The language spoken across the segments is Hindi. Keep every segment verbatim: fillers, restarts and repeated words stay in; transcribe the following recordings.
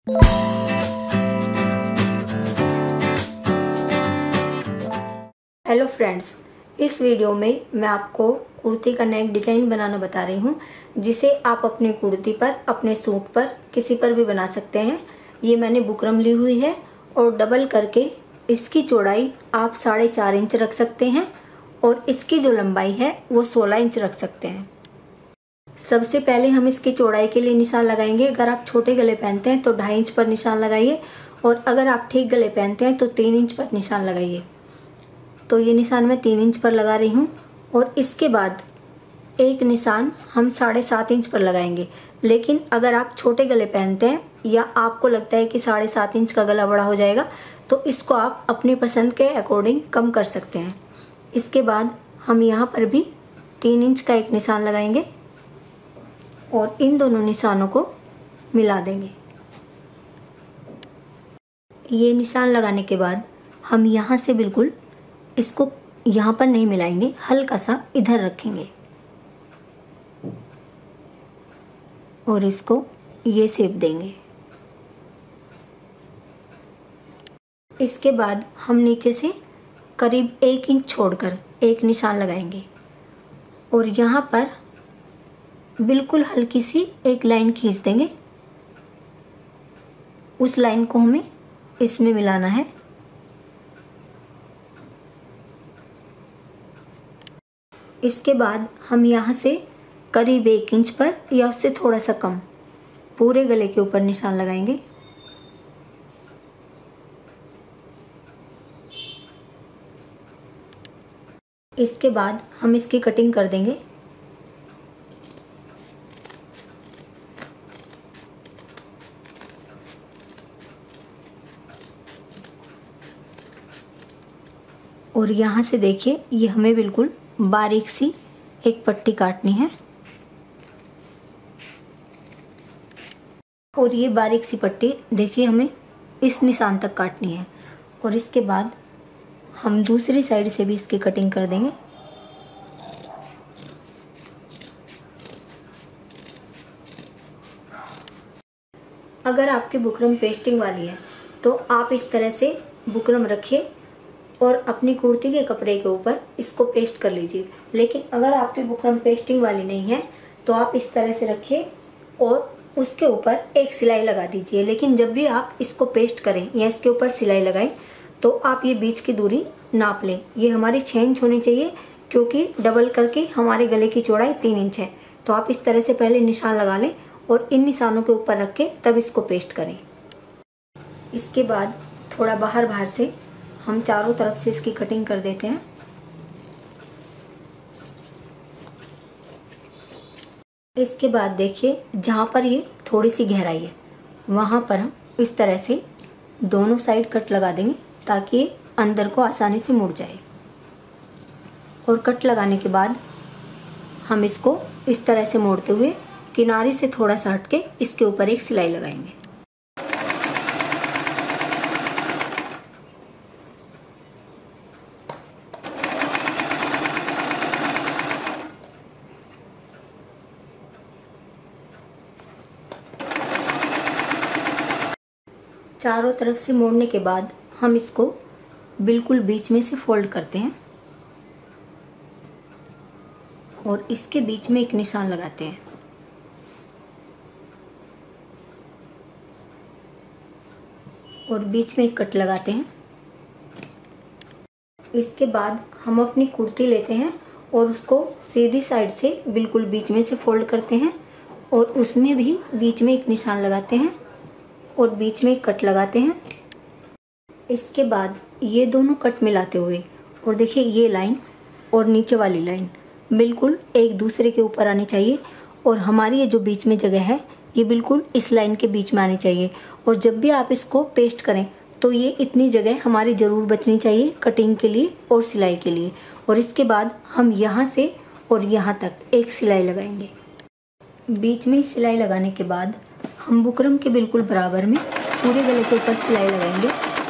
हेलो फ्रेंड्स, इस वीडियो में मैं आपको कुर्ती का नेक डिजाइन बनाना बता रही हूँ, जिसे आप अपनी कुर्ती पर, अपने सूट पर, किसी पर भी बना सकते हैं। ये मैंने बुकरम ली हुई है और डबल करके इसकी चौड़ाई आप साढ़े चार इंच रख सकते हैं और इसकी जो लंबाई है वो सोलह इंच रख सकते हैं। सबसे पहले हम इसकी चौड़ाई के लिए निशान लगाएंगे। अगर आप छोटे गले पहनते हैं तो ढाई इंच पर निशान लगाइए और अगर आप ठीक गले पहनते हैं तो तीन इंच पर निशान लगाइए। तो ये निशान मैं तीन इंच पर लगा रही हूँ और इसके बाद एक निशान हम साढ़े सात इंच पर लगाएंगे। लेकिन अगर आप छोटे गले पहनते हैं या आपको लगता है कि साढ़े सात इंच का गला बड़ा हो जाएगा तो इसको आप अपनी पसंद के अकॉर्डिंग कम कर सकते हैं। इसके बाद हम यहाँ पर भी तीन इंच का एक निशान लगाएंगे और इन दोनों निशानों को मिला देंगे। ये निशान लगाने के बाद हम यहाँ से बिल्कुल इसको यहाँ पर नहीं मिलाएंगे, हल्का सा इधर रखेंगे और इसको ये शेप देंगे। इसके बाद हम नीचे से करीब एक इंच छोड़कर एक निशान लगाएंगे और यहाँ पर बिल्कुल हल्की सी एक लाइन खींच देंगे। उस लाइन को हमें इसमें मिलाना है। इसके बाद हम यहाँ से करीब एक इंच पर या उससे थोड़ा सा कम पूरे गले के ऊपर निशान लगाएंगे। इसके बाद हम इसकी कटिंग कर देंगे। और यहाँ से देखिए, ये हमें बिल्कुल बारीक सी एक पट्टी काटनी है और ये बारीक सी पट्टी देखिए हमें इस निशान तक काटनी है। और इसके बाद हम दूसरी साइड से भी इसकी कटिंग कर देंगे। अगर आपकी बुकरम पेस्टिंग वाली है तो आप इस तरह से बुकरम रखिए और अपनी कुर्ती के कपड़े के ऊपर इसको पेस्ट कर लीजिए। लेकिन अगर आपकी बुकरम पेस्टिंग वाली नहीं है तो आप इस तरह से रखिए और उसके ऊपर एक सिलाई लगा दीजिए। लेकिन जब भी आप इसको पेस्ट करें या इसके ऊपर सिलाई लगाएं तो आप ये बीच की दूरी नाप लें। ये हमारी छः इंच होनी चाहिए क्योंकि डबल करके हमारे गले की चौड़ाई तीन इंच है। तो आप इस तरह से पहले निशान लगा लें और इन निशानों के ऊपर रख के तब इसको पेस्ट करें। इसके बाद थोड़ा बाहर बाहर से हम चारों तरफ से इसकी कटिंग कर देते हैं। इसके बाद देखिए, जहाँ पर ये थोड़ी सी गहराई है वहाँ पर हम इस तरह से दोनों साइड कट लगा देंगे ताकि ये अंदर को आसानी से मुड़ जाए। और कट लगाने के बाद हम इसको इस तरह से मोड़ते हुए किनारे से थोड़ा सा हट के इसके ऊपर एक सिलाई लगाएंगे। चारों तरफ से मोड़ने के बाद हम इसको बिल्कुल बीच में से फोल्ड करते हैं और इसके बीच में एक निशान लगाते हैं। और बीच में एक कट लगाते हैं। इसके बाद हम अपनी कुर्ती लेते हैं और उसको सीधी साइड से बिल्कुल बीच में से फोल्ड करते हैं और उसमें भी बीच में एक निशान लगाते हैं और बीच में एक कट लगाते हैं। इसके बाद ये दोनों कट मिलाते हुए, और देखिए ये लाइन और नीचे वाली लाइन बिल्कुल एक दूसरे के ऊपर आनी चाहिए और हमारी ये जो बीच में जगह है ये बिल्कुल इस लाइन के बीच में आनी चाहिए। और जब भी आप इसको पेस्ट करें तो ये इतनी जगह हमारी ज़रूर बचनी चाहिए कटिंग के लिए और सिलाई के लिए। और इसके बाद हम यहाँ से और यहाँ तक एक सिलाई लगाएंगे। बीच में सिलाई लगाने के बाद हम बुकरम के बिल्कुल बराबर में पूरे गले के ऊपर सिलाई लगाएंगे।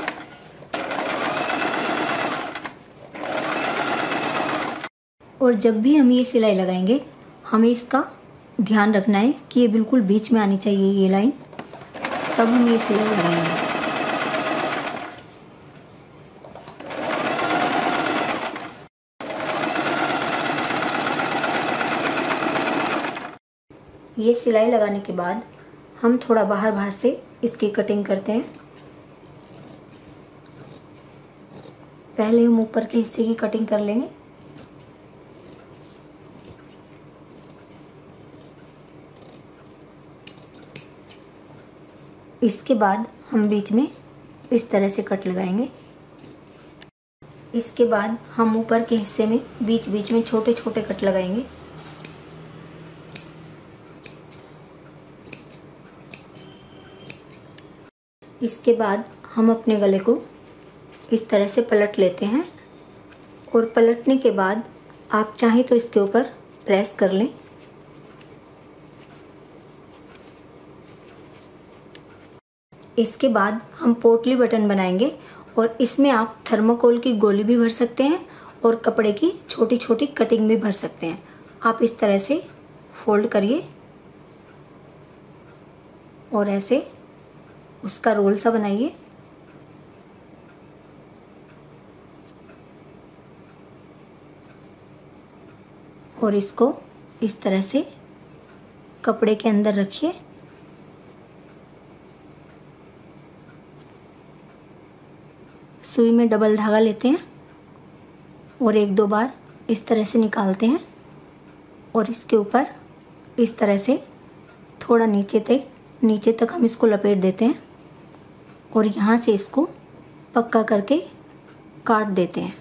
और जब भी हम ये सिलाई लगाएंगे हमें इसका ध्यान रखना है कि ये बिल्कुल बीच में आनी चाहिए ये लाइन। तब हम ये सिलाई लगाएंगे। ये सिलाई लगाने के बाद हम थोड़ा बाहर बाहर से इसकी कटिंग करते हैं। पहले हम ऊपर के हिस्से की कटिंग कर लेंगे। इसके बाद हम बीच में इस तरह से कट लगाएंगे। इसके बाद हम ऊपर के हिस्से में बीच बीच में छोटे छोटे कट लगाएंगे। इसके बाद हम अपने गले को इस तरह से पलट लेते हैं और पलटने के बाद आप चाहें तो इसके ऊपर प्रेस कर लें। इसके बाद हम पोटली बटन बनाएंगे और इसमें आप थर्माकोल की गोली भी भर सकते हैं और कपड़े की छोटी छोटी कटिंग भी भर सकते हैं। आप इस तरह से फोल्ड करिए और ऐसे उसका रोल सा बनाइए। और इसको इस तरह से कपड़े के अंदर रखिए। सुई में डबल धागा लेते हैं और एक दो बार इस तरह से निकालते हैं और इसके ऊपर इस तरह से थोड़ा नीचे तक नीचे तक हम इसको लपेट देते हैं और यहाँ से इसको पक्का करके काट देते हैं।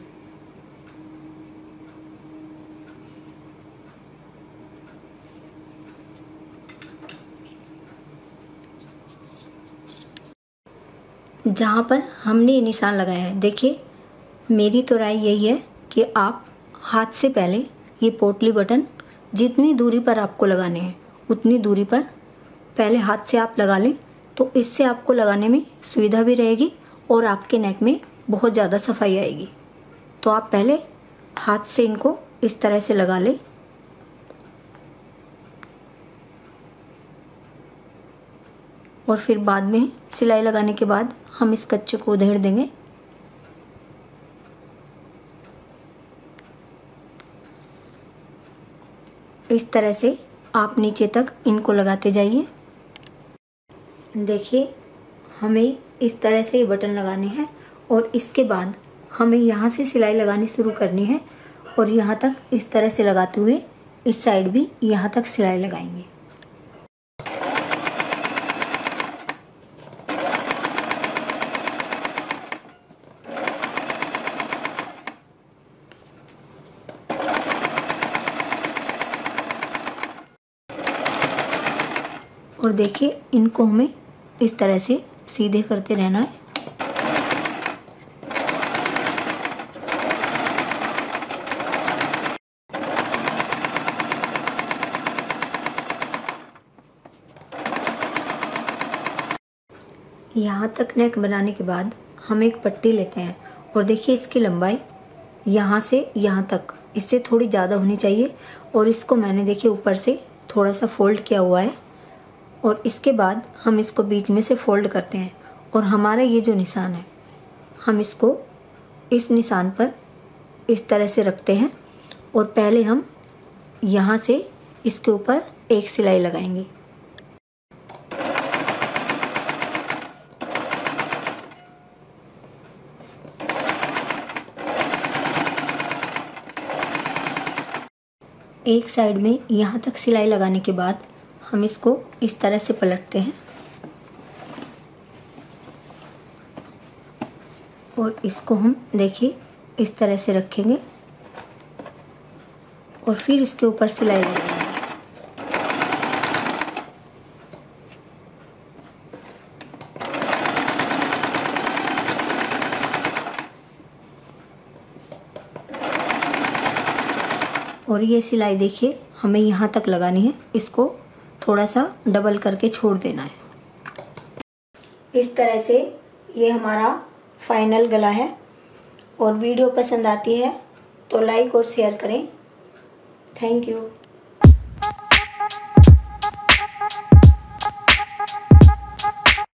जहाँ पर हमने ये निशान लगाया है, देखिए मेरी तो राय यही है कि आप हाथ से पहले ये पोटली बटन जितनी दूरी पर आपको लगाने हैं उतनी दूरी पर पहले हाथ से आप लगा लें, तो इससे आपको लगाने में सुविधा भी रहेगी और आपके नेक में बहुत ज़्यादा सफाई आएगी। तो आप पहले हाथ से इनको इस तरह से लगा लें। और फिर बाद में सिलाई लगाने के बाद हम इस कच्चे को उधेड़ देंगे। इस तरह से आप नीचे तक इनको लगाते जाइए। देखिए हमें इस तरह से ये बटन लगाने हैं और इसके बाद हमें यहाँ से सिलाई लगानी शुरू करनी है और यहाँ तक इस तरह से लगाते हुए इस साइड भी यहाँ तक सिलाई लगाएंगे। और देखिए इनको हमें इस तरह से सीधे करते रहना है। यहाँ तक नेक बनाने के बाद हम एक पट्टी लेते हैं और देखिए इसकी लंबाई यहाँ से यहाँ तक इससे थोड़ी ज़्यादा होनी चाहिए और इसको मैंने देखिए ऊपर से थोड़ा सा फोल्ड किया हुआ है और इसके बाद हम इसको बीच में से फोल्ड करते हैं और हमारा ये जो निशान है हम इसको इस निशान पर इस तरह से रखते हैं और पहले हम यहाँ से इसके ऊपर एक सिलाई लगाएंगे। एक साइड में यहाँ तक सिलाई लगाने के बाद हम इसको इस तरह से पलटते हैं और इसको हम देखिए इस तरह से रखेंगे और फिर इसके ऊपर सिलाई लगाएंगे। और ये सिलाई देखिए हमें यहाँ तक लगानी है, इसको थोड़ा सा डबल करके छोड़ देना है। इस तरह से ये हमारा फाइनल गला है और वीडियो पसंद आती है तो लाइक और शेयर करें। Thank you.